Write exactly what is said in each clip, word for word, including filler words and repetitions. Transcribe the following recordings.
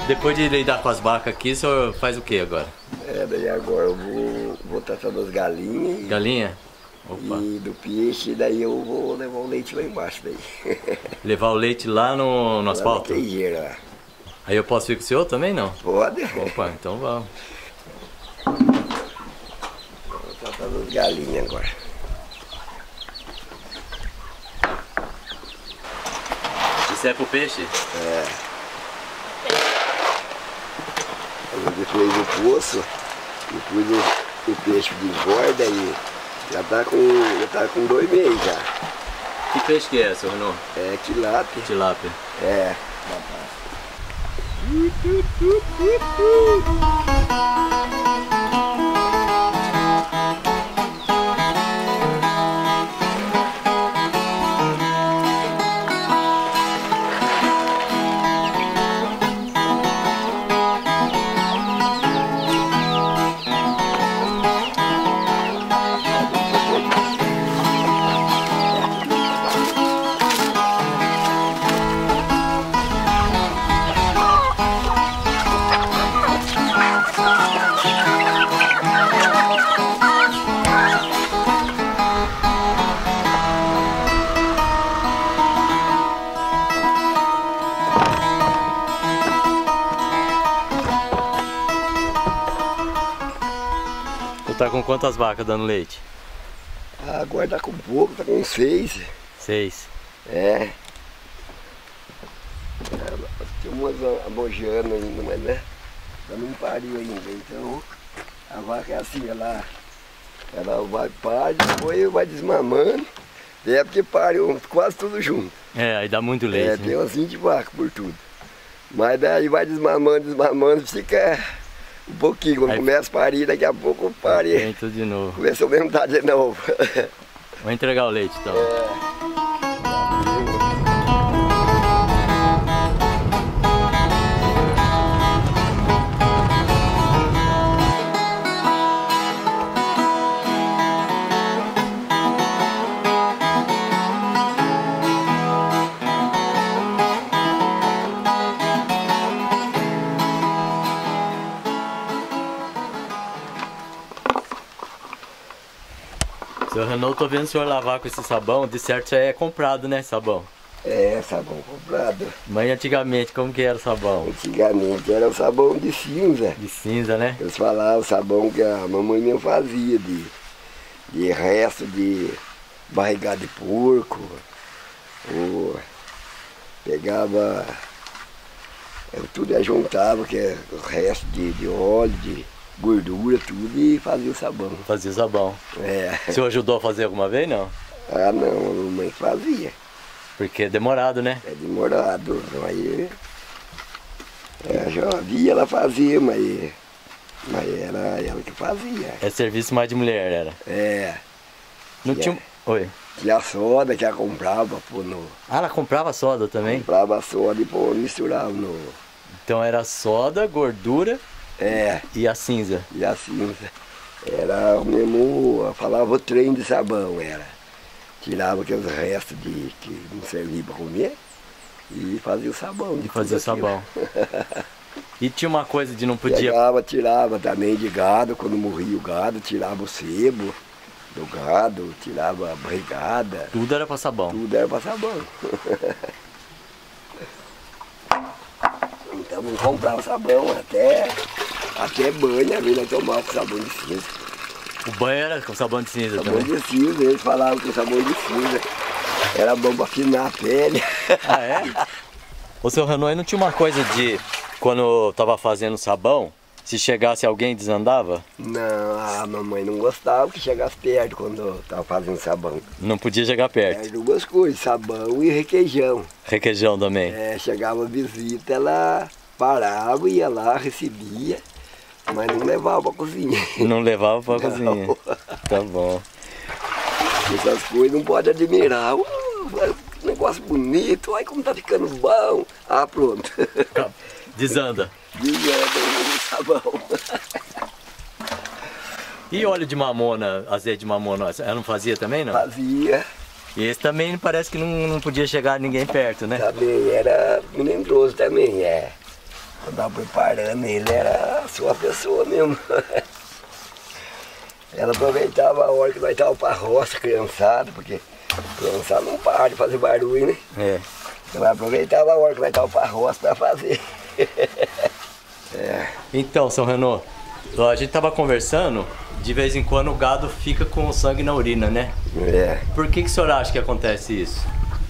Depois de lidar com as vacas aqui, o senhor faz o que agora? É, daí agora eu vou, vou tratar das galinhas. Galinha? Opa. E do peixe, daí eu vou levar o leite lá embaixo daí. Levar o leite lá no, no asfalto? Lá na queijeira, lá. Aí eu posso ir com o senhor também, não? Pode. Opa, então vamos. Vou tratar das galinhas agora. Isso é pro peixe? É. Depois do poço, depois o, o peixe desborda e já tá com, já tá com dois meses já. Que peixe que é, senhor Renaud? É tilápia. Tilápia. É. Tá com quantas vacas dando leite? Ah, agora tá com pouco, tá com seis. Seis. É. é tem umas abojando ainda, mas né? Ela não pariu ainda. Então a vaca é assim, ela, ela vai parir, depois vai desmamando. É porque pariu quase tudo junto. É, aí dá muito leite. É, né? tem umas vinte vacas por tudo. Mas daí vai desmamando, desmamando, fica um pouquinho. Quando aí, começa a parir, daqui a pouco eu parei. Vem tudo de novo. Começou a aumentar de novo. Vou entregar o leite então. É. Seu Renaud, tô vendo o senhor lavar com esse sabão, de certo já é comprado, né, sabão? É, sabão comprado. Mas antigamente, como que era o sabão? Antigamente era o sabão de cinza. De cinza, né? Eles falavam o sabão que a mamãe minha fazia, de, de resto de barrigada de porco. Ou pegava, eu tudo juntava, que é o resto de, de óleo, de gordura, tudo, e fazia o sabão. Fazia o sabão. É. O senhor ajudou a fazer alguma vez, não? Ah não, a mamãe fazia. Porque é demorado, né? É demorado, aí é, já via ela fazia, mas, mas era ela que fazia. É serviço mais de mulher, era? É. Não tinha, tinha... Oi? Tinha a soda que ela comprava, pô, no... Ah, ela comprava soda também? Comprava a soda e pô, misturava no... Então era soda, gordura é, e a cinza. E a cinza. Era o mesmo, falava o trem de sabão, era. Tirava aqueles restos de que não servia para comer e fazia o sabão. E fazia o sabão. E tinha uma coisa de não podia... Pegava, tirava também de gado, quando morria o gado, tirava o sebo do gado, tirava a barrigada. Tudo era para sabão. Tudo era para sabão. Então não comprava sabão, até, até banho, a vida tomava com sabão de cinza. O banho era com sabão de cinza sabão também? de cinza, eles falavam que o sabão de cinza era bom para afinar a pele. Ah, é? O seu Renaud, não tinha uma coisa de, quando tava fazendo sabão, se chegasse alguém desandava? Não, a mamãe não gostava que chegasse perto quando tava fazendo sabão. Não podia chegar perto? É, duas coisas, sabão e requeijão. Requeijão também? É, chegava visita, ela parava, ia lá, recebia, mas não levava pra cozinha. Não levava pra não. cozinha. Tá bom. Essas coisas não pode admirar. Uh, negócio bonito, olha como tá ficando bom. Ah, pronto. Desanda. Desanda o sabão. E óleo de mamona, azeite de mamona, ela não fazia também, não? Fazia. E esse também parece que não, não podia chegar ninguém perto, né? Também era melindroso também, é. Eu tava preparando ele, era a sua pessoa mesmo. Ela aproveitava a hora que nós estávamos pra roça, criançada, porque criançada não para de fazer barulho, né? É. Ela aproveitava a hora que nós estávamos pra roça pra fazer. É. Então, seu Renaud, a gente tava conversando, de vez em quando o gado fica com o sangue na urina, né? É. Por que que o senhor acha que acontece isso?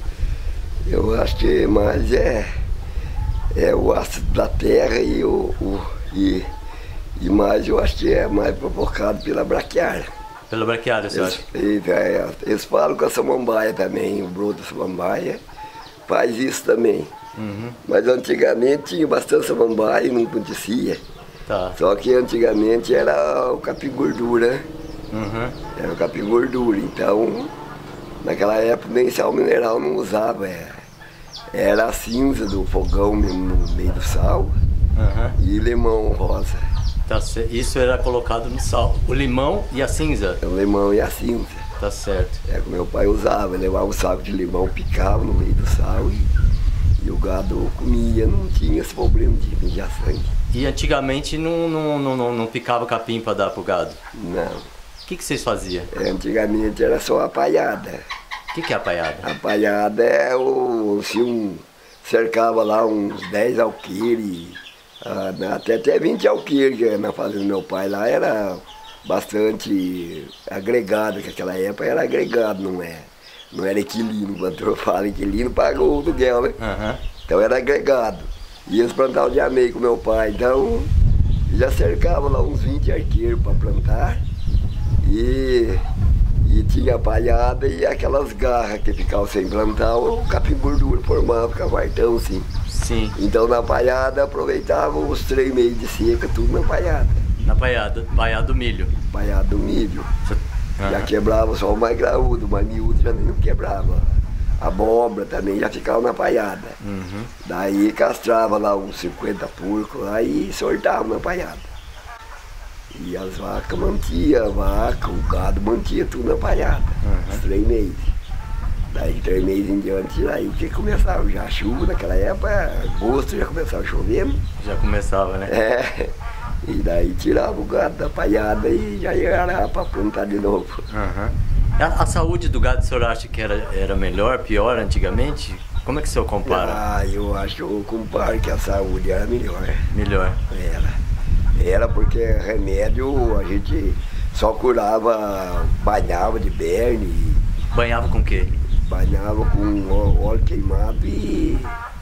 Eu acho que mais é, é o ácido da terra e o, o e, e mais eu acho que é mais provocado pela braquiária. Pela braquiária, o senhor acha? Eles, é, eles falam com a samambaia também, o broto da samambaia faz isso também. Uhum. Mas antigamente tinha bastante samambaia e não acontecia. Tá. Só que antigamente era o capim gordura, né? Uhum. Era o capim gordura, então naquela época nem sal mineral não usava, era, era a cinza do fogão mesmo no meio do sal, Uhum. e limão rosa. Tá, isso era colocado no sal, o limão e a cinza? O limão e a cinza. Tá certo. É o que meu pai usava, ele levava um saco de limão, picava no meio do sal e, e o gado comia, não tinha esse problema de mijar sangue. E antigamente não, não, não, não, não picava capim para dar pro gado? Não. O que que vocês faziam? É, antigamente era só a palhada. O que que é a paiada? A palhada é o. Se um cercava lá uns dez alqueires, ah, até, até vinte alqueires, que na fazenda do meu pai lá era bastante agregado, que naquela época era agregado, não é? Não era equilínio, quando eu falo equilínio, paga o aluguel, né? Uhum. Então era agregado. E eles plantavam de amei com meu pai, então já cercava lá uns vinte arqueiros para plantar. E, e tinha a palhada e aquelas garras que ficavam sem plantar, o capim gordura formava, ficava vartão assim. Sim. Então na palhada aproveitava os três meses de seca, tudo na palhada. Na paiada, paiada do milho. Palhada do milho. Uhum. Já quebrava só o mais graúdo, o mais miúdo já nem não quebrava. A abóbora também já ficava na palhada. Uhum. Daí castrava lá uns cinquenta porcos lá e sortava na palhada. E as vacas mantinham, a vaca, o gado mantinha tudo na palhada, Uhum. os três meses. Daí três meses em diante, aí que começava já a chuva, naquela época, agosto já começava a chover. Já começava, né? É, e daí tirava o gado da palhada e já ia arar para plantar de novo. Uhum. A, a saúde do gado, o senhor acha que era, era melhor, pior antigamente? Como é que o senhor compara? Ah, eu acho que eu comparo que a saúde era melhor. Melhor. Era. Era porque remédio a gente só curava, banhava de berne, Banhava com o quê? banhava com óleo queimado e,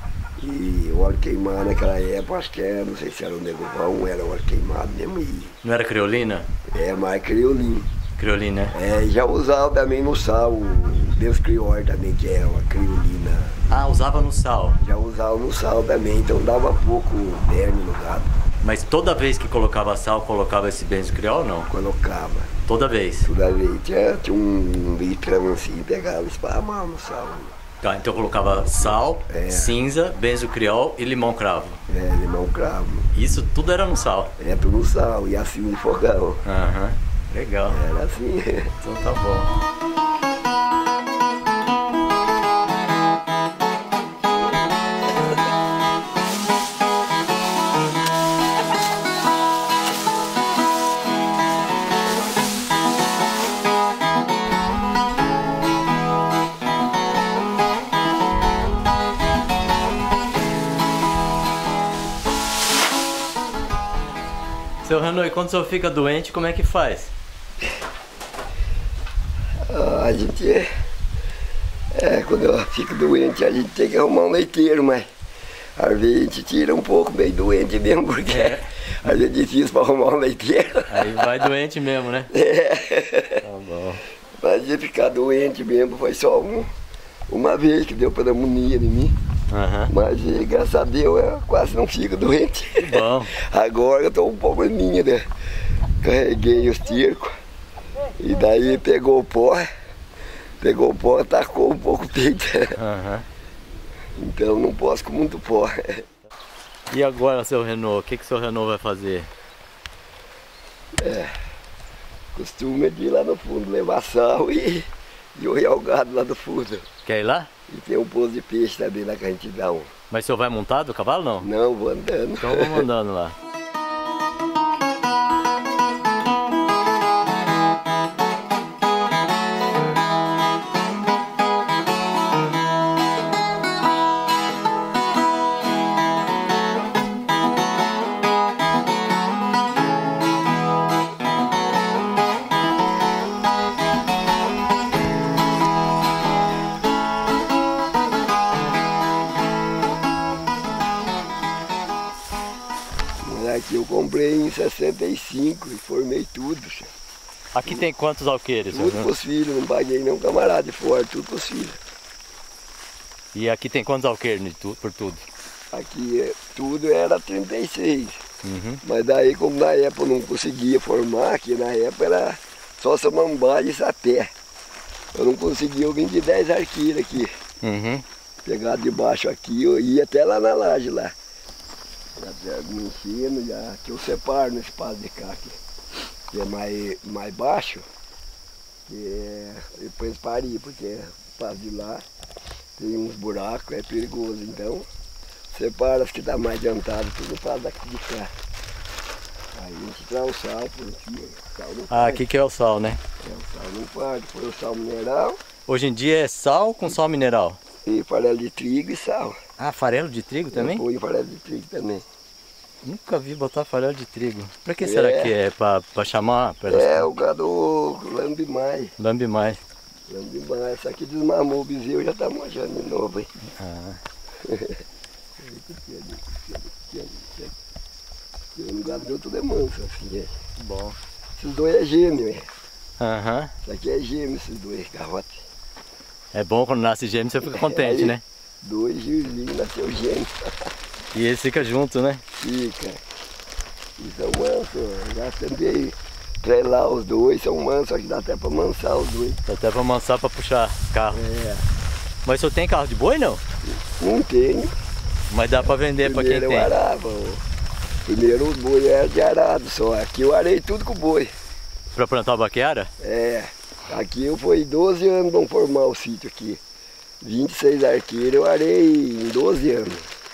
e óleo queimado naquela época, acho que era, não sei se era o negovão, era óleo queimado mesmo. E Não era criolina? é mais criolino. Criolina, né? É, já usava também no sal, o Deus Crior também, que é uma criolina. Ah, usava no sal. Já usava no sal também, então dava pouco berne no gado. Mas toda vez que colocava sal, colocava esse benzo criol ou não? Colocava. Toda vez. Toda vez tinha, tinha um litrão assim, pegava e esparramava no sal. Tá, então colocava sal, É. cinza, benzo criol e limão cravo. É, limão cravo. Isso tudo era no sal. É tudo no sal e assim no fogão. Aham, legal. Era assim. Então tá bom. Seu Renaud, e quando o senhor fica doente, como é que faz? Ah, a gente é, é, quando eu fico doente, a gente tem que arrumar um leiteiro, mas às vezes a gente tira um pouco meio doente mesmo, porque É. às vezes é difícil para arrumar um leiteiro. Aí vai doente mesmo, né? É. Tá bom. Mas de ficar doente mesmo foi só um, uma vez que deu pneumonia em mim. Aham. Mas graças a Deus eu quase não fico doente. Que bom. Agora eu tô um pouco minha, né? Carreguei os tircos e daí pegou o pó, pegou o pó, atacou um pouco o peito. Aham. Então não posso com muito pó. E agora, seu Renaud, o que que o seu Renaud vai fazer? Costume de ir lá no fundo levar sal e, e olhar o gado lá do fundo. Quer ir lá? E tem um pouso de peixe também lá que a gente dá um, Mas o senhor vai montado o cavalo não? Não, vou andando. Então vamos andando lá. Aqui eu comprei em sessenta e cinco e formei tudo. Aqui tem quantos alqueires? Tudo Senhor? pros filhos, não paguei nenhum camarada de fora, tudo pros filhos. E aqui tem quantos alqueires por tudo? Aqui tudo era trinta e seis. Uhum. Mas daí, como na época eu não conseguia formar, aqui na época era só samambaia e sapé. Eu não conseguia, eu vim de dez arqueiros aqui. Uhum. Pegar de baixo aqui, eu ia até lá na laje lá. Já me ensino, já que eu separo no espaço de cá aqui, que é mais, mais baixo, que é, depois pari, porque o espaço de lá tem uns buracos, é perigoso, então separa as que dá mais adiantado, tudo faz daqui de cá. Aí a gente traz o sal por aqui, o sal não Ah, parte. aqui que é o sal, né? É, o sal não parte, põe o sal mineral Hoje em dia é sal com sal mineral. e farelo de trigo e sal. Ah, farelo de trigo também? Eu ponho farelo de trigo também. Nunca vi botar farelo de trigo. Pra que será É. que é? Pra, pra chamar? Pra É, o gado lambe mais. lambe mais. Lambe mais. Essa aqui desmamou o bezerro, já tá manjando de novo, hein? Ah. O gado deu tudo é manso, assim, é. Bom. Esses dois é gêmeo, é. Aham. Isso aqui é gêmeo, esses dois garrotes. É bom quando nasce gêmeo, você fica contente, Aí, né? Dois girlinhos, nasceu gêmeo. E eles ficam juntos, né? Fica. E são mansos, já tentei treinar os dois, são mansos, só que dá até pra mansar os dois. Dá até pra amansar pra puxar carro. É, Mas o senhor tem carro de boi, não? não tenho. Mas dá pra vender pra quem Primeiro tem. eu arava. o- Primeiro os boi era de arado só. Aqui eu arei tudo com boi. Pra plantar baqueara? É, aqui eu fui doze anos para formar o sítio aqui. vinte e seis arqueiros eu arei em doze anos.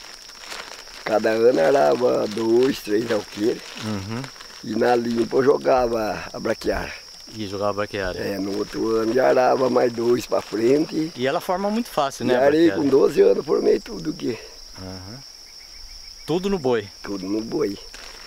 Cada ano arava dois, três alqueires. Uhum. E na limpa eu jogava a braquiara. E jogava baqueara. É, no outro ano já arava mais dois para frente. E ela forma muito fácil, E né? a arei baqueara? com doze anos, formei tudo aqui. Uhum. Tudo no boi. Tudo no boi.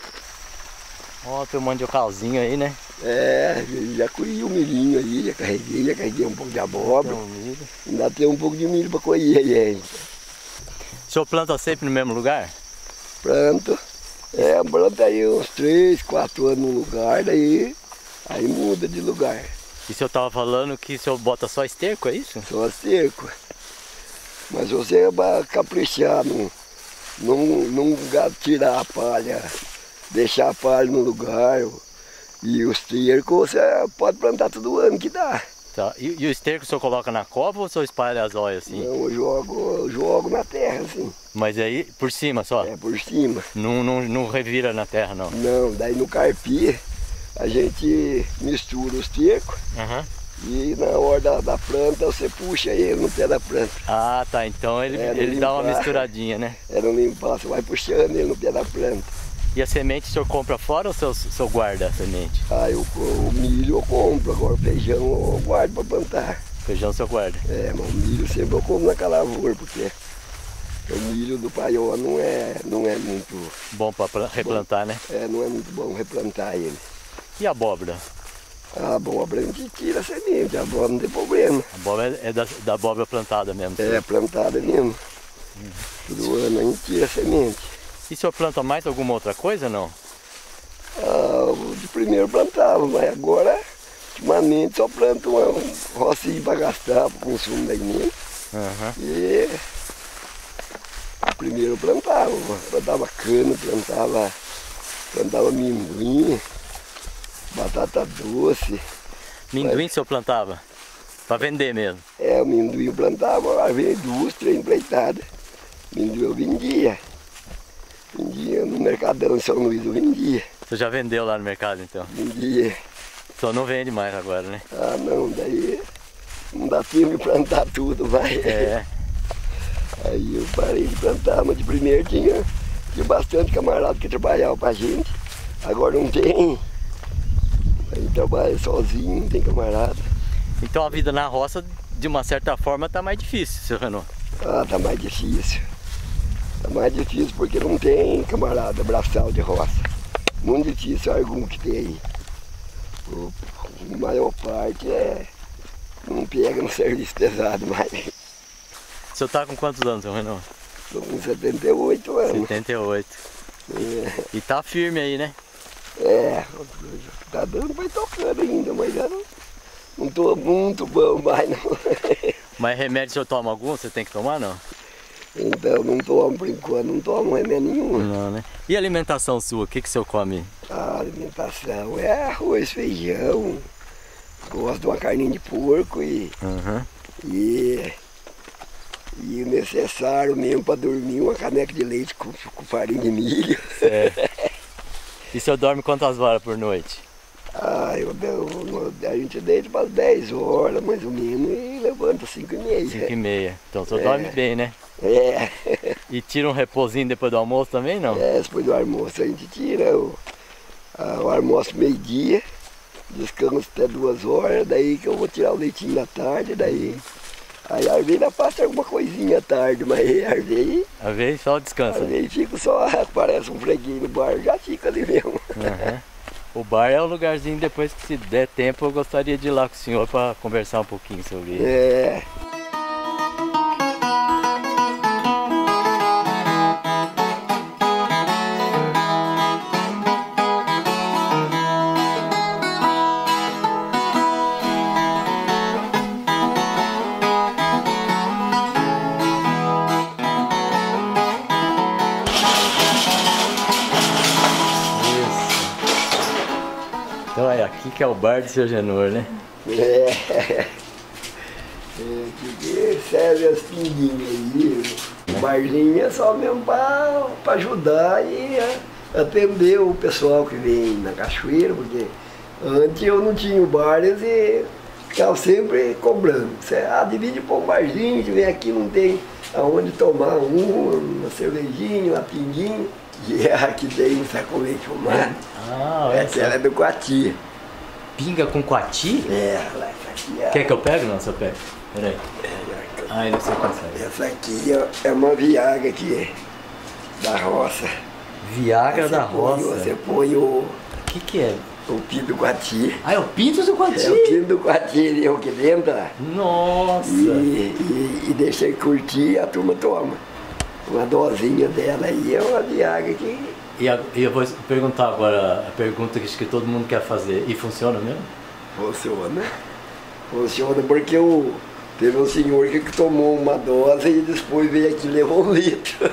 Ó, tem um mandiocalzinho aí, né? É, já colhi o milhinho aí, já carreguei, já carreguei um pouco de abóbora. Tem um milho. Ainda tem um pouco de milho para colher aí ainda. O senhor planta sempre no mesmo lugar? Planto. É, planta aí uns três, quatro anos no lugar, daí aí muda de lugar. E o senhor tava falando que o senhor bota só esterco, é isso? Só cerco. Mas você vai caprichar, não, não, não tirar a palha, deixar a palha no lugar. E os estercos você pode plantar todo ano que dá. Tá. E, e o esterco o senhor coloca na cova ou o senhor espalha as olhas assim? Não, eu jogo, eu jogo na terra, assim. Mas aí por cima só? É por cima. Não, não, não revira na terra, não? Não, daí no carpi a gente mistura os estercos. Uhum. E na hora da, da planta você puxa ele no pé da planta. Ah, tá. Então ele, É, ele dá uma limpar. misturadinha, né? É não limpar, você vai puxando ele no pé da planta. E a semente o senhor compra fora ou o senhor, o senhor guarda a semente? Aí o, o milho eu compro, agora o feijão eu guardo para plantar. Feijão o senhor guarda? É, mas o milho sempre eu compro na lavoura, porque o milho do paiol não é, não é muito. Bom para replantar, né? É, não é muito bom replantar ele. E a abóbora? A abóbora a gente tira a semente, a abóbora não tem problema. A abóbora é da, da abóbora plantada mesmo? É, senhor? plantada mesmo. Todo ano a gente tira a semente. E o senhor planta mais alguma outra coisa ou não? Ah, de primeiro plantava, mas agora, ultimamente, só planto uma rocinha para gastar, para o consumo da menina. Uhum. E primeiro plantava, plantava cana, plantava, plantava amendoim, batata doce. Amendoim o senhor plantava? Para vender mesmo? É, o amendoim eu plantava, havia indústria empreitada. Amendoim eu vendia. Vendia no Mercadão em São Luís, eu vendia. Você já vendeu lá no mercado então? Vendia. Só não vende mais agora, né? Ah não, daí não dá tempo de plantar tudo, vai. É. Aí eu parei de plantar, mas de primeiro tinha, tinha bastante camarada que trabalhava pra gente. Agora não tem. Aí trabalha sozinho, não tem camarada. Então a vida na roça, de uma certa forma, tá mais difícil, seu Renault. Ah, tá mais difícil. Tá mais difícil porque não tem camarada braçal de roça. Muito difícil algum que tem aí. O, a maior parte é. Não pega no serviço pesado mais. O senhor tá com quantos anos, seu Renault? Tô com setenta e oito anos. setenta e oito. É, E tá firme aí, né? é, tá dando, vai tocando ainda, mas já não, não tô muito bom mais não. Mas remédio o senhor toma algum? Você tem que tomar, não? Então não tomo por enquanto, não tomo remédio nenhum. Não, né? E a alimentação sua, o que, que o senhor come? A alimentação é arroz, feijão, gosto de uma carninha de porco e, Uhum. e, e o necessário mesmo para dormir, uma caneca de leite com, com farinha de milho. É. E o senhor dorme quantas horas por noite? Ah, eu, eu, a gente deita para as dez horas mais ou menos e levanta às cinco e meia. cinco e meia. Então o senhor É. dorme bem, né? É, E tira um repousinho depois do almoço também, não? é, depois do almoço a gente tira o, a, o almoço meio-dia, descanso até duas horas, daí que eu vou tirar o leitinho da tarde, daí. Aí às vezes eu faço alguma coisinha à tarde, mas às vezes, Às vezes só descansa. às vezes fico só, aparece um freguinho no bar, já fica ali mesmo. Uhum. O bar é o lugarzinho, depois que se der tempo, eu gostaria de ir lá com o senhor para conversar um pouquinho sobre ele. É. Então é aqui que é o bar do seu Genor, né? É, é que serve as pinguinhas aí. O barzinho é só mesmo para ajudar e atender o pessoal que vem na cachoeira, porque antes eu não tinha o bar e ficava sempre cobrando. Você ah, divide por um barzinho, que vem aqui não tem aonde tomar um, uma cervejinha, uma pinguinha. E aqui tem um sacolete fumado. Ah, Essa ela é do Coati. Pinga com coati? É, essa aqui é. Quer que eu pegue? Não, se eu pego. Peraí. Ah, ainda você consegue. Essa aqui é uma viaga aqui da roça. Viagra Você da põe- roça. Você põe o, O que que é? o pinto do Coati. Ah, é o pinto do coati? É o pinto do Coati ali aqui dentro ó. Nossa! e, e, e deixa ele curtir e a turma toma. Uma dosinha dela aí é uma viaga que E, a, e eu vou perguntar agora a pergunta que acho que todo mundo quer fazer. E funciona mesmo? funciona. Funciona porque o, teve um senhor que tomou uma dose e depois veio aqui e levou um litro.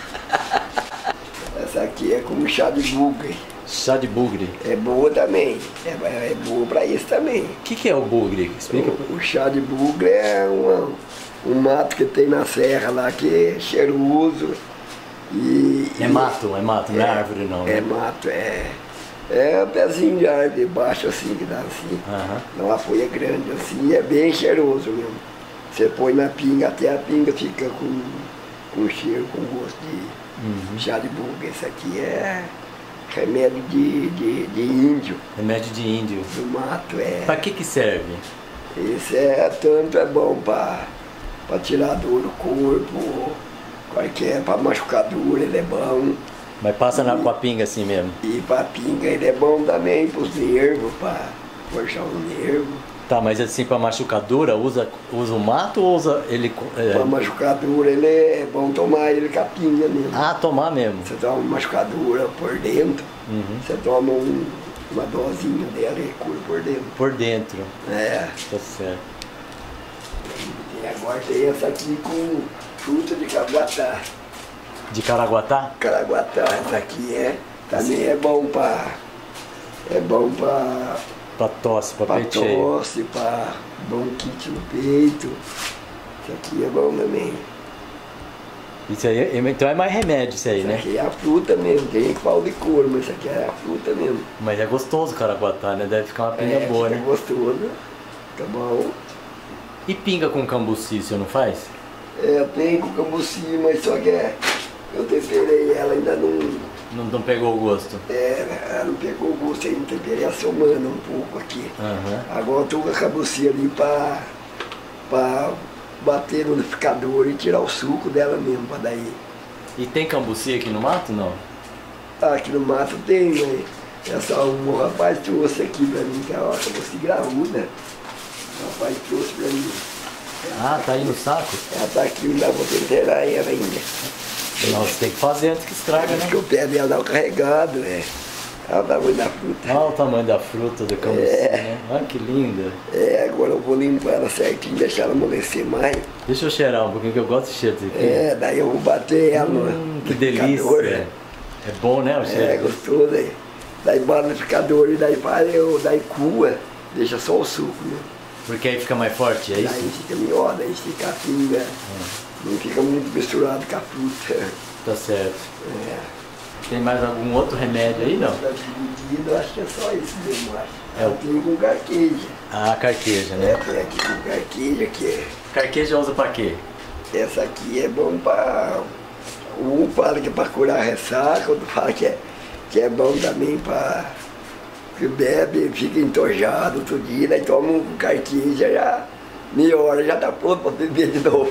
Essa aqui é como chá de bugre. Chá de bugre. É boa também. É, é boa para isso também. O que que é o bugre? Explica. O, o chá de bugre é uma, um mato que tem na serra lá que é cheiroso. E, É e- mato, é mato, não é árvore não. É né? mato, é. É um pezinho de árvore baixo assim, que dá assim. Aham. Dá uma folha grande assim, e é bem cheiroso mesmo. Você põe na pinga, até a pinga fica com, com cheiro, com gosto de Uhum. chá de bugre. Esse aqui é remédio de, de, de índio, Remédio de índio. do mato. É. Pra que que serve? Esse é tanto é bom para tirar dor do corpo, qualquer, para machucadura ele é bom. Mas passa na, com a pinga assim mesmo. E para pinga ele é bom também para os nervos, para forçar os nervos. Tá, mas assim pra machucadura, usa, usa o mato ou usa ele... co- é- Para machucadura ele é bom tomar ele com a pinga mesmo. Ah, tomar mesmo. Você toma uma machucadura por dentro, Uhum. você toma um, uma dosinha dela e cura por dentro. Por dentro. É. Tá certo. E agora tem essa aqui com fruta de caraguatá. De Caraguatá? Caraguatá, essa aqui é, também é bom para é bom para Pra tosse, pra para peito cheio. tosse, para bronquite no peito. Isso aqui é bom também. Isso aí, então é mais remédio isso aí, Isso né? aqui é a fruta mesmo, tem gente que fala de couro, mas isso aqui é a fruta mesmo. Mas é gostoso o Caraguatá, né? Deve ficar uma pinga é, boa, fica né? gostoso, tá bom. E pinga com cambuci, você não faz? É, tem com cambuci, mas só que é, eu temperei ela, ainda não... Não, não pegou o gosto? É, ela não pegou o gosto, ainda temperei a semana um pouco aqui. Uhum. Agora eu tô com a cambuci ali pra, pra bater no liquidificador e tirar o suco dela mesmo, pra daí. E tem cambuci aqui no mato, não? Ah, aqui no mato tem, mas essa um rapaz trouxe aqui pra mim, que é uma cambuci graúda. O rapaz trouxe pra mim. Ah, tá aí no saco? Ela tá aqui, não dá pra temperar ela ainda. Nossa, tem que fazer antes que estraga, né? Porque o pé dela dá um carregado, é. Olha o tamanho da fruta. Olha o tamanho da fruta do cambuci, É. né? Olha que linda. É, agora eu vou limpar ela certinho, deixar ela amolecer mais. Deixa eu cheirar um pouquinho, que eu gosto de cheiro disso aqui. É, daí eu vou bater ela no Hum, que liquidificador. delícia. É bom, né, o cheiro? É, gostoso aí. Daí bota no liquidificador e daí para eu, daí cua, deixa só o suco, né? Porque aí fica mais forte, é Daí isso? fica melhor, daí fica assim, né? Não fica muito misturado com a fruta. Tá certo. É. Tem mais algum outro remédio aí, não? Da dividida, eu acho que é só isso mesmo, eu acho. É o- Eu tenho com carqueja. Ah, carqueja, É, né? tem aqui com carqueja que é. Carqueja usa pra quê? Essa aqui é bom para. Um fala que é para curar ressaca, outro fala que é, que é bom também para. Que bebe, fica entojado outro dia, daí toma um carqueja, já meia hora já tá pronto para beber de novo.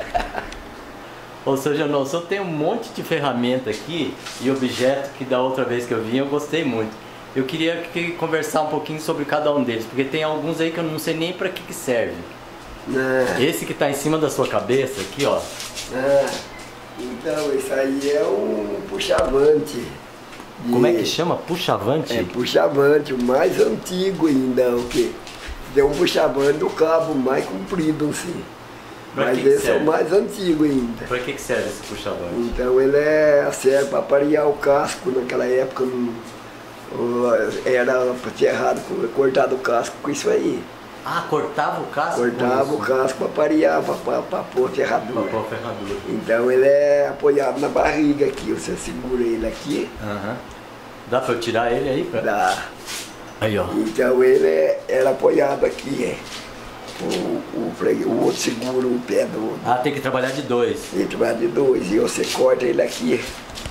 Ô, seu Janô, o senhor tem um monte de ferramenta aqui e objeto que da outra vez que eu vim eu gostei muito. Eu queria que, conversar um pouquinho sobre cada um deles, porque tem alguns aí que eu não sei nem pra que que serve. Né? Esse que tá em cima da sua cabeça aqui, ó. Ah, então, isso aí é um puxavante. de- Como é que chama? Puxavante? É puxavante, o mais antigo ainda, o que? Tem um puxavante do cabo mais comprido, assim. Pra Mas que que esse é serve? o mais antigo ainda. Pra que que serve esse puxavante? Então ele é, serve para parear o casco, naquela época não, o- era errado cortado o casco com isso aí. Ah, cortava o casco? Cortava com o isso? casco para parear, para pôr Pra ferradura. pôr a ferradura. Então ele é apoiado na barriga aqui, você segura ele aqui, Aham. Dá pra eu tirar ele aí? Pra... dá. Aí, ó. Então ele é, era apoiado aqui, é. O, o, fregue- o outro segura o pé do, Ah, tem que trabalhar de dois. ele vai de dois, e você corta ele aqui,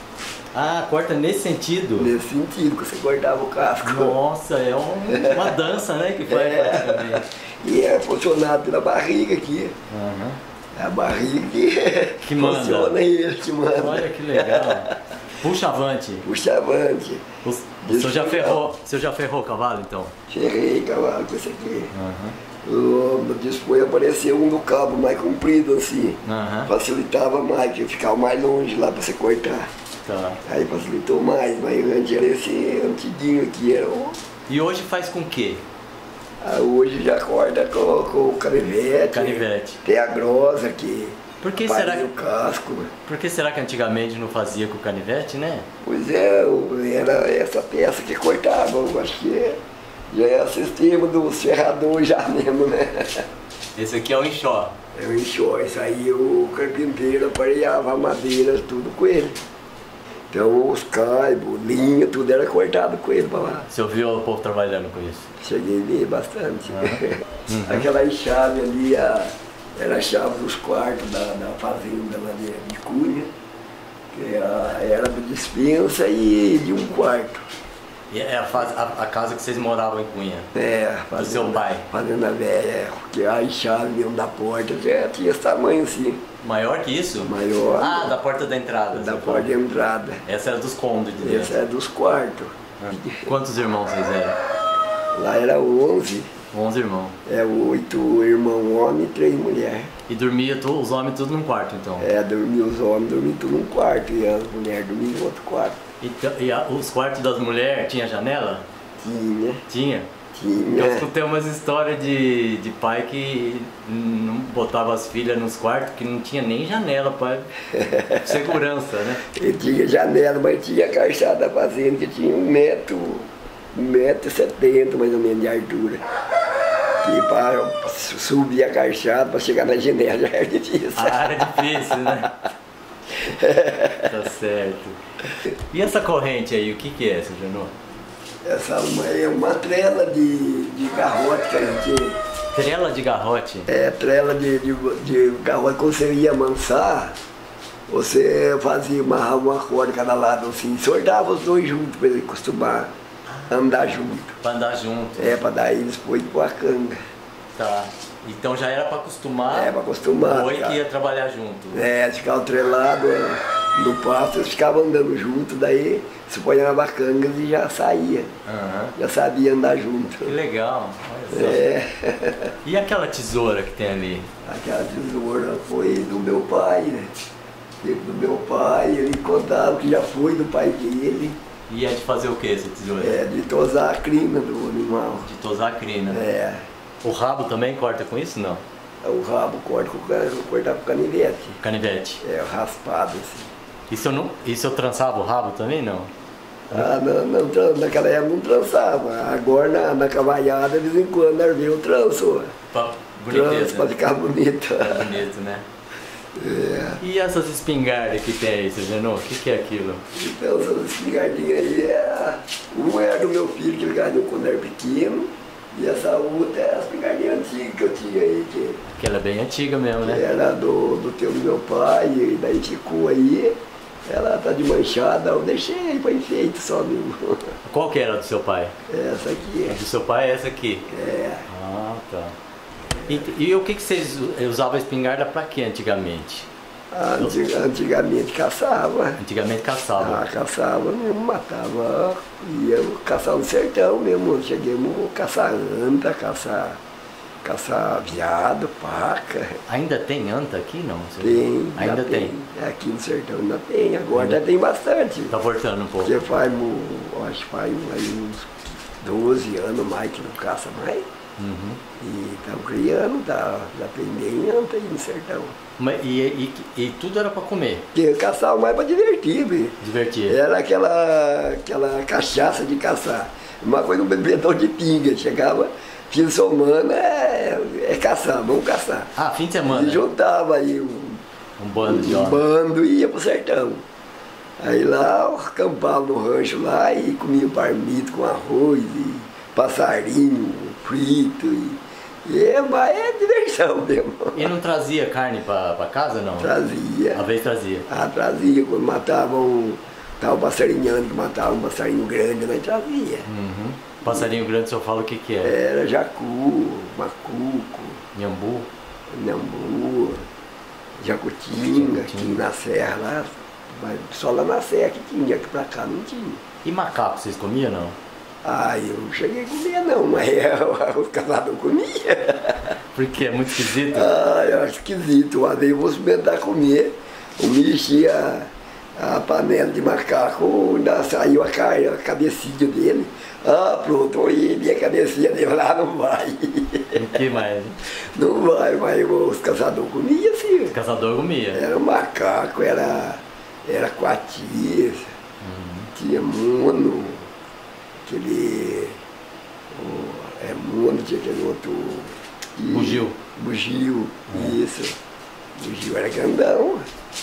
Ah, corta nesse sentido? nesse sentido, que você cortava o casco. Nossa, é um- uma dança, né, que faz praticamente. E é funcionado pela barriga aqui. Aham. É a barriga que, Que manda. funciona ele que manda. Olha que legal. Puxa avante. Puxa avante. O, o senhor já ferrou, o senhor já ferrou o cavalo, então? Ferrei cavalo com esse aqui. Aham. Oh, depois apareceu um do cabo mais comprido assim. Aham. Facilitava mais, que ficava mais longe lá para você cortar. Tá. Aí facilitou mais, mas antes era esse antiguinho aqui. Era o... E hoje faz com o quê? Ah, hoje já corta com, com o canivete. Canivete. Tem a grosa que Por que faz será o casco. Por que será que antigamente não fazia com o canivete, né? Pois é, o- era essa peça que cortava, eu acho que é, já é o sistema do serrador já mesmo, né? Esse aqui é o enxó. É o enxó, isso aí o carpinteiro aparelhava a madeira, tudo com ele. Então os caibos, linha, tudo era cortado com ele pra lá. Você ouviu o povo trabalhando com isso? Cheguei a ver bastante. Uhum. Aquela chave ali, a, era a chave dos quartos da, da fazenda lá de, de Cunha, que a- era da dispensa e de um quarto. E é a, faz- a- a casa que vocês moravam em Cunha. É, Do seu pai. Fazenda velha, é, porque a chave mesmo da porta já tinha esse tamanho assim, Maior que isso? maior Ah, da porta da entrada. da você porta de fala. entrada. Essa era dos cômodos de Esse dentro. é dos quartos. Ah. Quantos irmãos vocês eram? Lá era onze, Onze irmãos. é oito irmãos homens e três mulheres. E dormia tu- os homens tudo num quarto, então? É, dormia os homens, dormiam tudo num quarto e as mulheres dormiam em outro quarto. E, t- e a- os quartos das mulheres tinha janela? Tinha, Tinha. tinha. Eu escutei umas histórias de, de pai que não botava as filhas nos quartos que não tinha nem janela para segurança, né? E tinha janela, mas tinha calçada da fazenda que tinha um metro, um metro e setenta mais ou menos de altura. Que para subir a calçada para chegar na janela já era difícil. A área é difícil, né? Tá certo. E essa corrente aí, o que que é, seu Janô? Essa uma- é uma trela de, de garrote que a gente Trela de garrote? É, trela de, de, de garrote. Quando você ia amansar, você fazia, amarrava uma corda cada lado assim, soltava os dois juntos para ele acostumar a andar junto. Para andar junto? É, para daí eles pôr com a canga. Tá. Então já era para acostumar? É, para acostumar. O boi que ia trabalhar junto? É, eles ficavam trelados no pasto, eles ficavam andando junto, daí se ponhava na canga e já saía. Uhum. Já sabia andar junto. Que legal. Olha só. É. E aquela tesoura que tem ali? Aquela tesoura foi do meu pai, né? Teve do meu pai, ele contava que já foi do pai dele. E é de fazer o que essa tesoura? É, de tosar a crina do animal. De tosar a crina? É. O rabo também corta com isso, não? O rabo corta com, cortava com canivete. Canivete? É, raspado assim. E se eu, não, e se eu trançava o rabo também, não? Ah, não, não, naquela época não trançava. Agora na, na cavalhada, de vez em quando, eu tranço. Pra Tranço pra ficar bonito. Ficar bonito, né? É. E essas espingardas que tem aí, você Genô? O que, que é aquilo? Então, essas espingardinhas aí, é, uma era do meu filho que ele ganhou quando era pequeno, e essa outra é a espingardinha antiga que eu tinha aí, que, Aquela é bem antiga mesmo, que né? era do, do teu do meu pai, e daí ficou aí, ela tá de manchada, eu deixei aí para enfeite só mesmo. Qual que era do seu pai? Essa aqui A do seu pai é essa aqui? é. Ah, tá. E, e o que, que vocês usavam a espingarda pra quê antigamente? Antig, antigamente caçava. Antigamente caçavam. Ah, caçava mesmo, matava, ia caçar no sertão mesmo, cheguemos a caçar anta, caçar, caçar veado, paca. Ainda tem anta aqui, não? Você- Tem, Ainda já tem. É, aqui no sertão ainda tem, agora já tem bastante. Tá voltando um pouco. Porque faz, mo- acho que faz aí uns doze anos mais que não caça mais. Uhum. E estão criando, tá, já tem bem anta aí no sertão. Mas, e, e, e tudo era pra comer, Porque caçava mais para divertir, viu? divertir. Era aquela, aquela cachaça de caçar. Uma coisa, um bebedão de pinga. Chegava, fim de semana, é, é caçar, vamos caçar. Ah, fim de semana. E juntava aí um, Um bando de um homens. bando e ia pro sertão. Aí lá, acampava no rancho lá e comia parmito com arroz e passarinho frito. E, e é, mas é diversão mesmo. E não trazia carne pra, pra casa, não? Trazia. Às vezes trazia. Ah, trazia, quando matavam, tava passarinhando, que matava um passarinho grande, nós trazia. Uhum. Passarinho grande, o senhor fala o que que é? Era jacu, macuco, Nhambu? nambu, jacutinga, que tinha na serra lá, mas só lá na serra que tinha, aqui pra cá não tinha. E macaco, vocês comiam, não? Ah, eu não cheguei a comer não, mas os casados comiam. Porque é muito esquisito. Ah, eu acho esquisito, uma vez eu vou experimentar comer, eu mexi a, a panela de macaco, ainda saiu a, cara, a cabecinha dele. Ah, pronto, e a cabecinha dele lá não vai. O que mais? Não vai, mas os caçadores comiam assim. O caçador comia. Era macaco, era, era coati, Uhum. tinha mono, aquele. O, é mono, tinha aquele outro. e- Bugio. Bugio, isso. Bugio era grandão.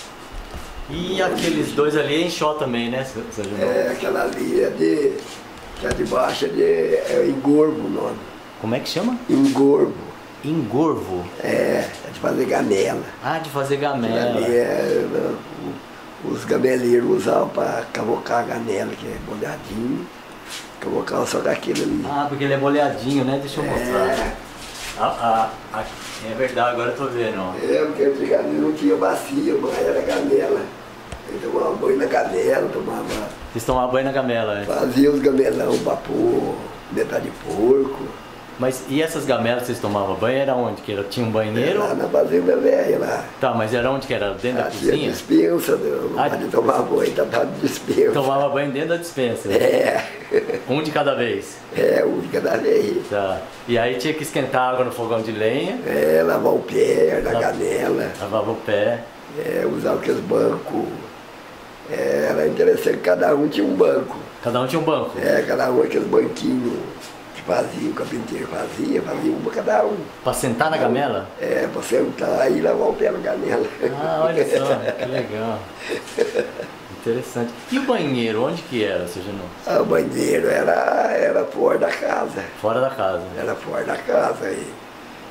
E aqueles dois ali é enxó também, né, seu seu Genô? É, aquela ali é de. Que é de baixo é de. É engorvo o nome. Como é que chama? Engorvo. Engorvo. É, é de fazer gamela. Ah, de fazer Ali gamela. é, o- os gameleiros usavam para cavocar a gamela, que é molhadinho. Cavocavam só com aquilo ali. Ah, porque ele é boleadinho, né? Deixa eu mostrar. É, Ah, ah, ah, é verdade, agora eu tô vendo, ó. é, porque antigamente não tinha bacia, mas era gamela. Ele tomava banho na gamela, tomava. Vocês tomavam banho na gamela, né? Fazia os gamelão para pôr metade de porco. Mas e essas gamelas que vocês tomavam banho, era onde? Que era, tinha um banheiro? Lá na fazenda velha lá. Tá, mas era onde que era? Dentro da Ah, tinha cozinha? dispensa, não Ah, pode tomar banho, tá dando dispensa. Tomava banho dentro da dispensa. É, Um de cada vez. é, única da vez. Tá. E aí tinha que esquentar água no fogão de lenha, É, lavar o pé na La- canela, lavava o pé. é, usar aqueles bancos. É, era interessante, cada um tinha um banco. Cada um tinha um banco. É, cada um aqueles banquinhos que fazia, o carpinteiro fazia, fazia uma cada um. Pra sentar na gamela? É, pra sentar e lavar o pé na canela. Ah, olha só, que legal. Interessante. E o banheiro, onde que era, seu Genô? Ah, o banheiro era, era fora da casa. Fora da casa. Era fora da casa aí.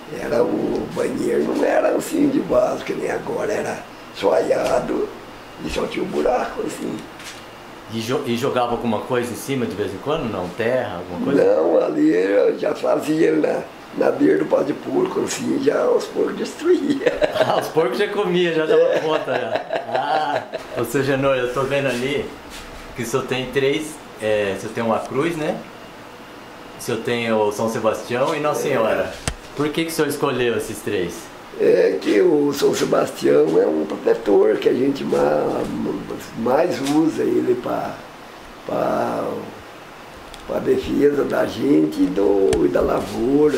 Era o banheiro, não era assim de vaso, que nem agora, era soalhado e só tinha um buraco assim. E, jo e jogava alguma coisa em cima de vez em quando? Não? Terra, alguma coisa? Não, ali eu já fazia na, na beira do pau de porco, assim, já os porcos destruía. Ah, os porcos já comia, já dava é. conta já. Ah, ou seja, não, eu tô vendo ali que o senhor tem três, é, o senhor tem uma cruz, né? O senhor tem o São Sebastião e Nossa Senhora. É. Por que, que o senhor escolheu esses três? É que o São Sebastião é um protetor que a gente mais usa ele para a defesa da gente e, do, e da lavoura.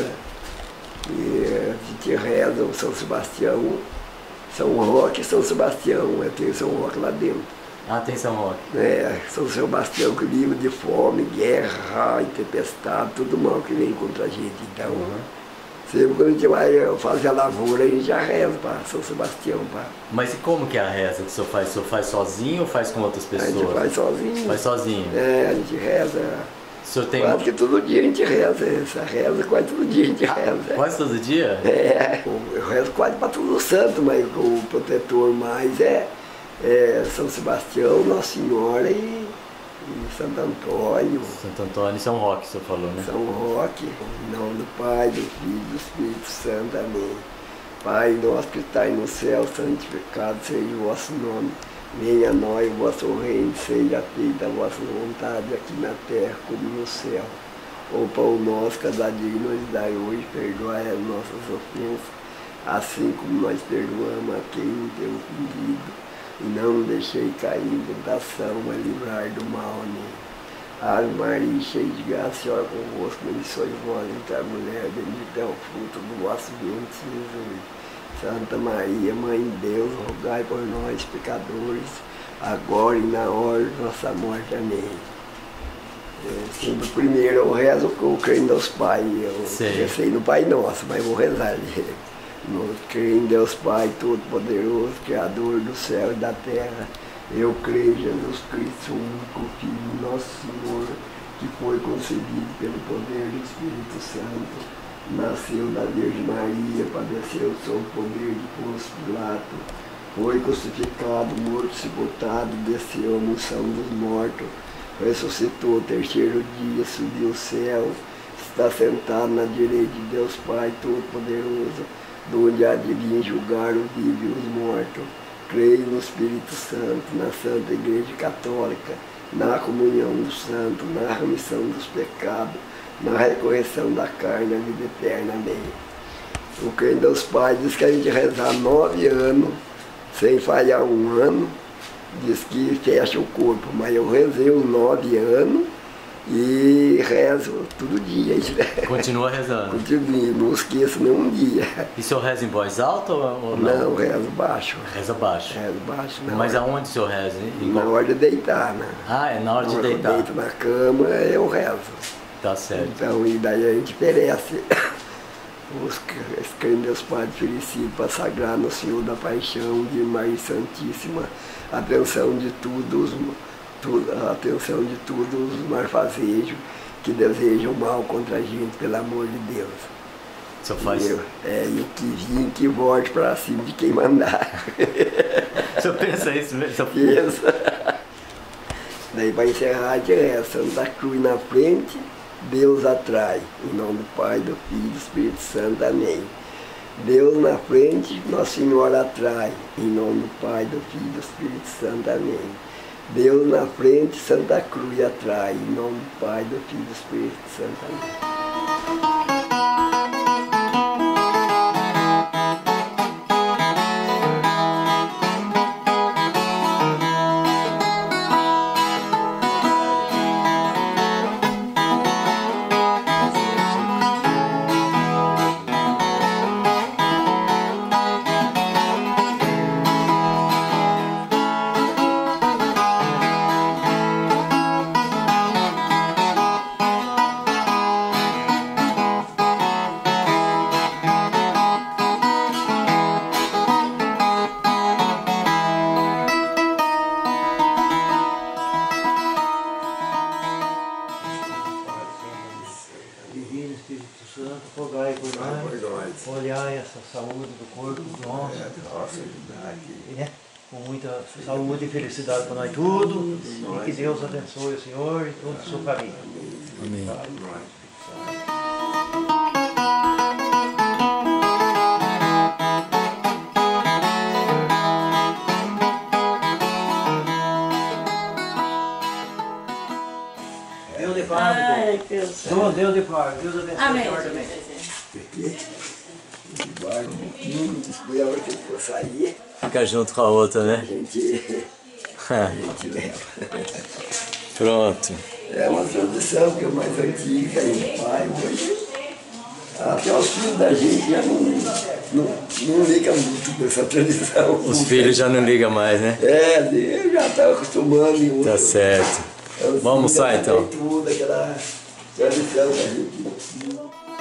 E a gente reza o São Sebastião, São Roque e São Sebastião, tem São Roque lá dentro. Ah, tem São Roque. É, São Sebastião que livra de fome, guerra, tempestade, tudo mal que vem contra a gente. Então, uhum. Sempre quando a gente vai fazer a lavoura, a gente já reza para São Sebastião. Pra... Mas e como que é a reza que o senhor faz? O senhor faz sozinho ou faz com outras pessoas? A gente faz sozinho. Faz sozinho? É, a gente reza. O senhor tem... Quase que todo dia a gente reza, essa reza quase todo dia a gente reza. Ah, quase todo dia? É, eu rezo quase para todo santo, mas o protetor mais é, é São Sebastião, Nossa Senhora e... E Santo Antônio. Santo Antônio e São Roque, o senhor falou, né? São Roque, em nome do Pai, do Filho e do Espírito Santo, amém. Pai nosso que estais no céu, santificado seja o vosso nome. Venha a nós o vosso reino, seja feita a vossa vontade aqui na terra como no céu. O pão nosso, cada dia que nos dai hoje, perdoai as nossas ofensas, assim como nós perdoamos a quem nos tem ofendido. E não nos deixei cair em tentação, mas livrar do mal, amém. Ave Maria, cheia de graça, Senhor é convosco, bendita sois vós entre as mulheres, bendito é o fruto do vosso ventre, Jesus. Santa Maria, Mãe de Deus, rogai por nós, pecadores, agora e na hora de nossa morte, amém. É, sempre primeiro eu rezo porque eu creio em Deus Pai, eu pensei no Pai Nosso, mas vou rezar ali. Eu creio em Deus Pai Todo-Poderoso, Criador do céu e da terra. Eu creio em Jesus Cristo, o único Filho, nosso Senhor, que foi concebido pelo poder do Espírito Santo, nasceu da Virgem Maria, padeceu sob o poder de Pôncio Pilato, foi crucificado, morto, sepultado, desceu à mansão dos mortos, ressuscitou o terceiro dia, subiu ao céu, está sentado na direita de Deus Pai Todo-Poderoso, donde há de vir julgar os vivos e os mortos. Creio no Espírito Santo, na Santa Igreja Católica, na comunhão dos santos, na remissão dos pecados, na recorreção da carne, na vida eterna. Amém. O creio em Deus Pai diz que a gente rezar nove anos, sem falhar um ano, diz que fecha o corpo, mas eu rezei os nove anos, e rezo todo dia. Continua rezando? Continuo, não esqueço nenhum dia. E o senhor reza em voz alta ou não? Não, rezo baixo. Reza baixo? Rezo baixo. Mas hora... aonde o senhor reza? Hein? Na hora de deitar, né? Ah, é na hora na de hora deitar? Eu deito na cama, eu rezo. Tá certo. Então, e daí a gente perece. Os crentes Deus Pai oferecido para sagrar no Senhor da Paixão de Maria Santíssima, a atenção de todos, a atenção de todos os malfazejos que desejam mal contra a gente, pelo amor de Deus. O senhor faz? E, eu, é, e o que vim, que volte para cima de quem mandar. O senhor pensa isso mesmo? Pensa. Daí para encerrar, a gente reza Santa Cruz na frente, Deus atrai. Em nome do Pai, do Filho e do Espírito Santo. Amém. Deus na frente, Nossa Senhora atrai. Em nome do Pai, do Filho e do Espírito Santo. Amém. Deus na frente, Santa Cruz atrai. Em nome do Pai, do Filho e do Espírito Santo. Amém. saúde do corpo, do homem. É, com muita saúde e felicidade para nós tudo. E que Deus abençoe o senhor e toda a sua família. Amém. Deus de paz. Ai, Deus. Deus, Deus de paz. Deus abençoe Amém. o senhor também. Foi a hora que for sair, Fica junto com a outra, a né? gente, a gente leva. Pronto. É uma tradição que é mais antiga e pai hoje. Até os filhos da gente já não, não, não ligam muito dessa tradição. Os filhos já não ligam mais, né? É, eles já estão acostumando em outro. Tá certo. Os Vamos almoçar, filhos então? também Tudo, aquela tradição que a gente.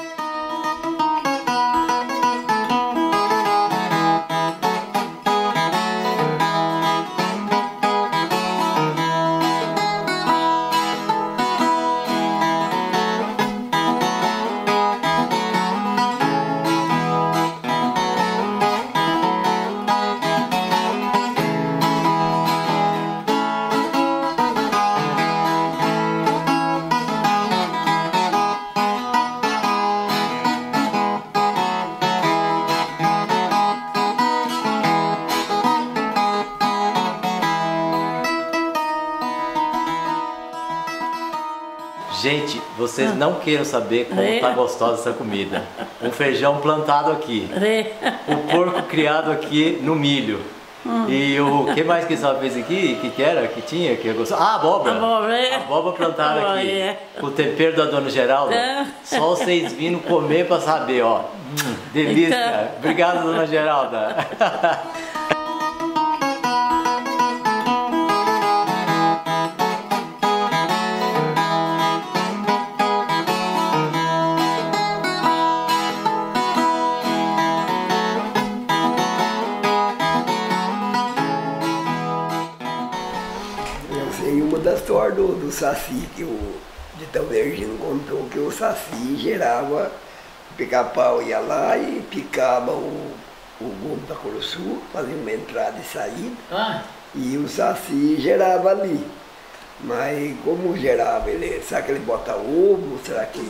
Gente, vocês não queiram saber como É. tá gostosa essa comida. Um feijão plantado aqui, É. o porco criado aqui no milho. E o que mais que só fez aqui? Que que era? Que tinha? Que gostou? Ah, abóbora. Abóbora, é. Abóbora plantada Oh, aqui. é. Com o tempero da dona Geralda. É. Só vocês vindo comer pra saber, ó. Hum, delícia. Então. Obrigado, dona Geralda. Eu sei uma das histórias do, do Saci que o de Tão Vergino contou que o Saci gerava, o pica-pau ia lá e picava o, o gomo da Curuçu, fazia uma entrada e saída, Ah, e o Saci gerava ali. Mas como gerava, ele, será que ele bota ovo? Será que.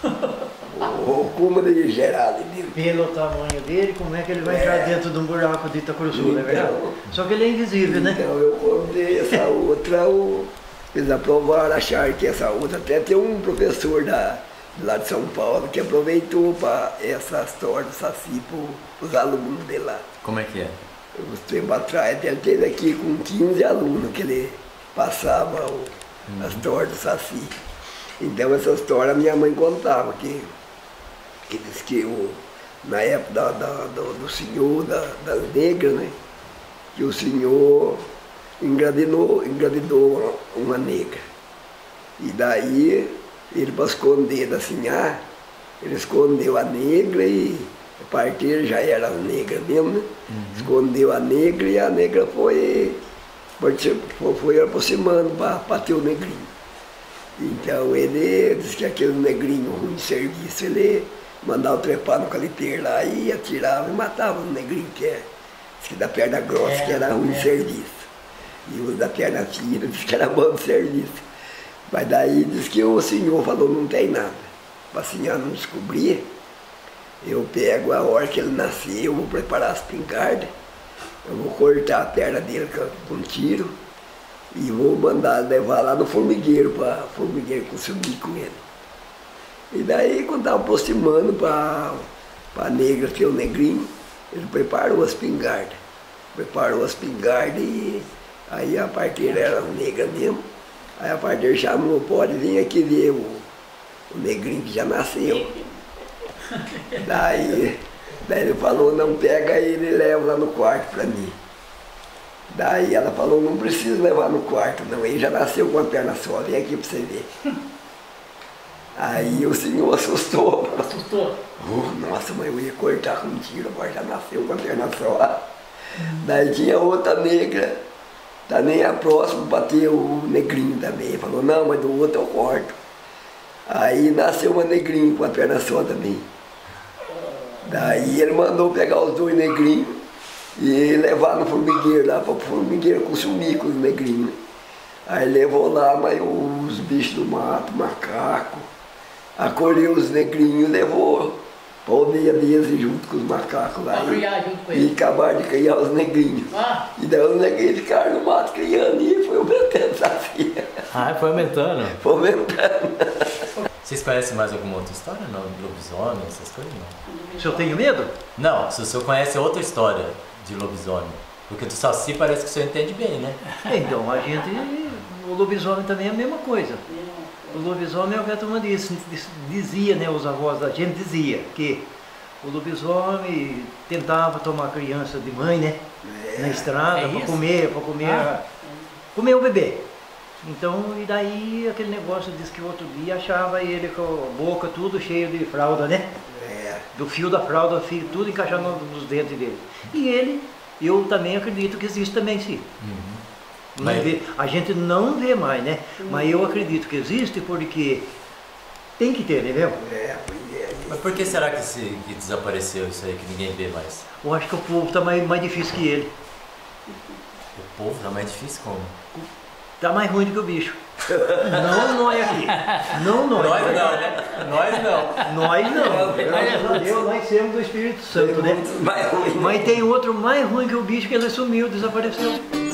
Ou como ele gerar ali dentro? pelo tamanho dele, como é que ele vai É. entrar dentro de um buraco de Itacuruçu, não é verdade? Então. Só que ele é invisível, né? Então eu contei essa outra, o, eles aprovaram, acharam que essa outra, até tem um professor da, lá de São Paulo que aproveitou para essa história do Saci para os alunos dele lá. Como é que é? Uns tempos atrás, ele teve aqui com quinze alunos que ele passava o, a história do Saci. Então essa história minha mãe contava, que, que diz que o, na época da, da- do, do senhor da, das negras, né? Que o senhor engravidou, engravidou uma, uma negra. E daí ele para esconder da sinhá, ele escondeu a negra e a partir já era negra mesmo, né? Escondeu a negra e a negra foi, foi, foi aproximando para ter o negrinho. Então ele disse que aquele negrinho ruim de serviço, ele mandava trepar no caliteiro lá e atirava e matava o negrinho que é, disse que da perna grossa, É, que era ruim de é. serviço. E o da perna fina disse que era bom de serviço. Mas daí disse que o senhor falou, não tem nada. Para a senhora não descobrir, eu pego a hora que ele nascer, eu vou preparar as espingarda, eu vou cortar a perna dele com um tiro e vou mandar levar lá no formigueiro, para o formigueiro consumir com ele. E daí, quando estava aproximando para a negra ter o negrinho, ele preparou as espingarda. Preparou as espingarda e aí a parteira era negra mesmo. Aí a parteira chamou, pode vir aqui ver o, o negrinho que já nasceu. Daí, daí ele falou, não, pega ele e leva lá no quarto para mim. Daí ela falou, não precisa levar no quarto não, ele já nasceu com a perna só, vem aqui para você ver. Aí o senhor assustou. Assustou? Oh, nossa, mas eu ia cortar com um tiro, agora já nasceu com a perna só. Daí tinha outra negra, tá nem a próxima, bateu o negrinho também. Falou, não, mas do outro eu corto. Aí nasceu uma negrinha com a perna só também. Daí ele mandou pegar os dois negrinhos e levar no formigueiro, lá para o formigueiro consumir com os negrinhos. Aí levou lá, mas os bichos do mato, macaco, acolheu os negrinhos e levou para a aldeia deles junto com os macacos lá. Pra criar junto com E eles. acabaram de criar os negrinhos. Ah. E daí os negrinhos ficaram no mato criando e foi aumentando essa filha. Ah, foi aumentando. Foi aumentando. Vocês conhecem mais alguma outra história? Não? Lobisomem, essas coisas? Não. Se eu tenho medo? Não, se o senhor conhece outra história de lobisomem. Porque do Saci parece que o senhor entende bem, né? Então, a gente, o lobisomem também é a mesma coisa. O lobisomem é o que a turma disse, dizia, né, os avós da gente dizia que o lobisomem tentava tomar a criança de mãe, né, É. na estrada, É para isso? comer, para comer, Ah. comer o bebê. Então, e daí aquele negócio diz que outro dia achava ele com a boca tudo cheio de fralda, né? É. Do fio da fralda, fio, tudo encaixado nos dentes dele. E ele, eu também acredito que existe também, sim. Não Mas- vê- a gente não vê mais, né? Mas eu acredito que existe porque tem que ter, né, viu? É, pois é. Mas por que será que, se, que desapareceu isso aí, que ninguém vê mais? Eu acho que o povo está mais, mais difícil que ele. O povo tá mais difícil como? Está mais ruim do que o bicho. Não nós aqui. Não nós. Nós não, né? Nós não. Nós não. Graças a Deus, nós temos o Espírito Santo, né? Vai ruim. Mas tem outro mais ruim que o bicho que ele sumiu, desapareceu.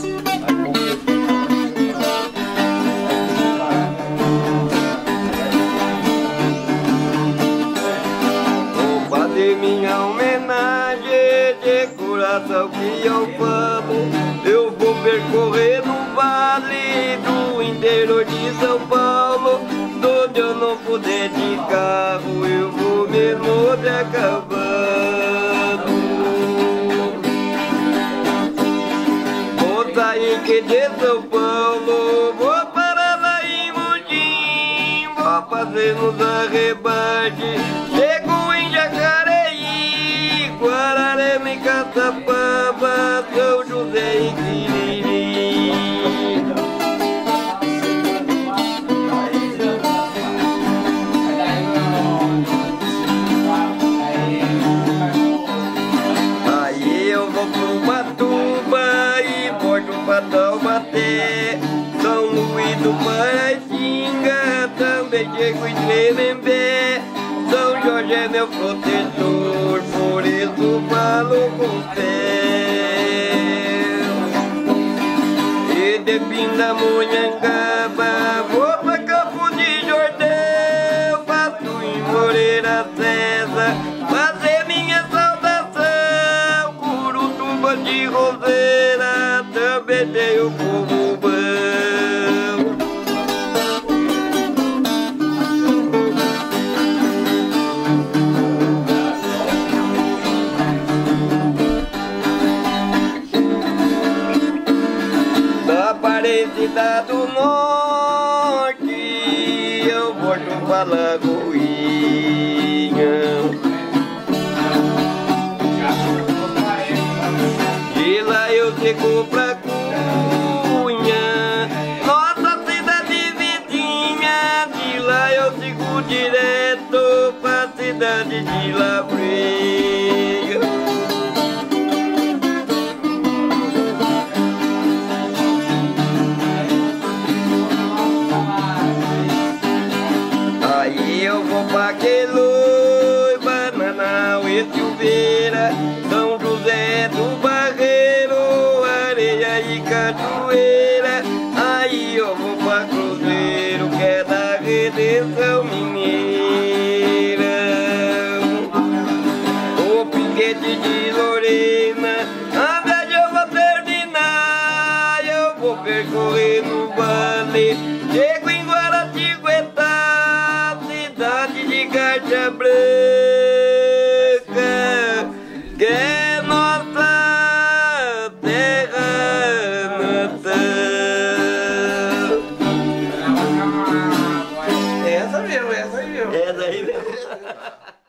Vou fazer minha homenagem de coração que eu falo. Eu vou percorrer no vale do interior de São Paulo. Onde eu não puder de carro, eu vou mesmo de a cavalo. Vou sair que de São Paulo, vou parar lá em Mogi, vou fazer nos arrebates. Chego em Jacareí, Guararema e Caçapava, São José e Quiriri. Aí eu vou pro Matuba e volto pra Taubaté, São Luís do Paraitinga, também chego em Tremembé. São Jorge é meu protetor, por isso falo com fé. E de Pindamonhangaba vou pra Campo de Jordão, passo em Moreira César, fazer minha saudação. Curutuba de Roseira, também tem o povo bom. Da Aparecida do Norte, eu volto pra Lagoinha. De lá eu chego pra Cunha, nossa cidade vizinha. De lá eu sigo direto pra cidade de Labreia. Aí eu vou pra Queluz, Bananal e Silveira, São José do Barreiro, Areia e Cachoeira. Aí eu vou pra Cruzeiro, que é da Redenção Mineira. O Piquete de Lorena, a viagem eu vou terminar. Eu vou percorrer no vale, chego em Guaratinguetá, cidade de Caixa Branca, que é nossa terra natal. Essa mesmo, essa aí mesmo. Essa aí mesmo.